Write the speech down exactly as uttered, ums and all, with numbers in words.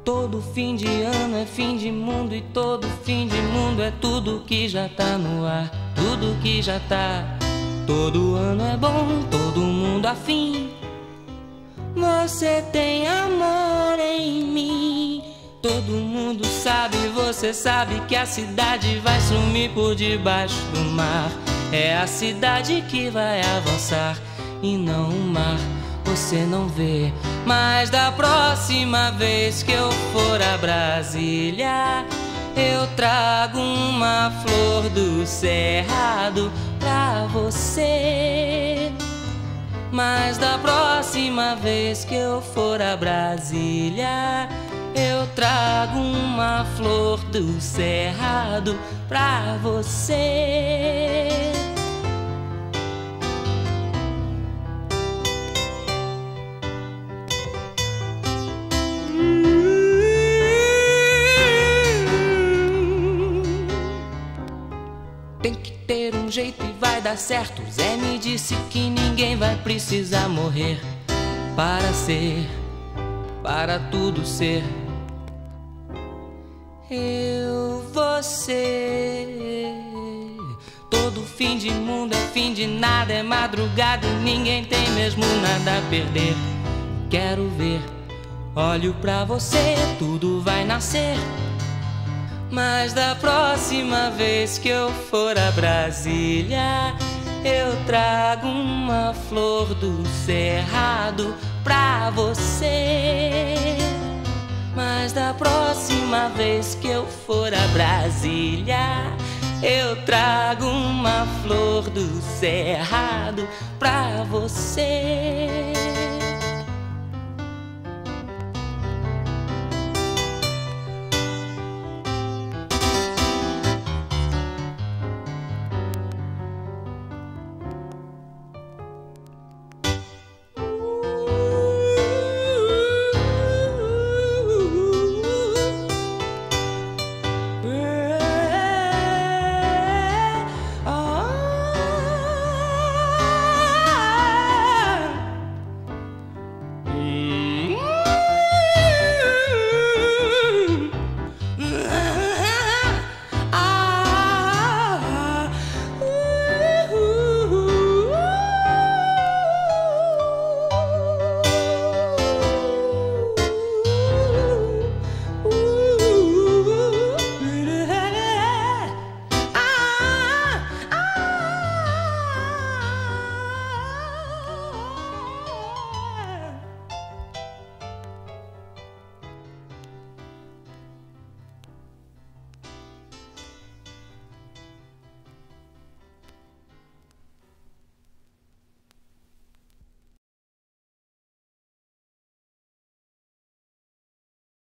Todo fim de ano é fim de mundo, e todo fim de mundo é tudo que já tá no ar, tudo que já tá. Todo ano é bom, todo mundo afim. Você tem amor em mim. Todo mundo sabe, você sabe que a cidade vai sumir por debaixo do mar. É a cidade que vai avançar e não o mar. Você não vê, mas da próxima vez que eu for a Brasília, eu trago uma flor do cerrado pra você. Mas da próxima vez que eu for a Brasília, eu trago uma flor do cerrado pra você. Tem que ter um jeito e vai dar certo. Zé me disse que ninguém vai precisar morrer para ser, para tudo ser. Eu, você. Todo fim de mundo é fim de nada, é madrugada e ninguém tem mesmo nada a perder. Quero ver, olho pra você, tudo vai nascer. Mas da próxima vez que eu for a Brasília, eu trago uma flor do cerrado pra você. Mas da próxima vez que eu for a Brasília, eu trago uma flor do cerrado pra você.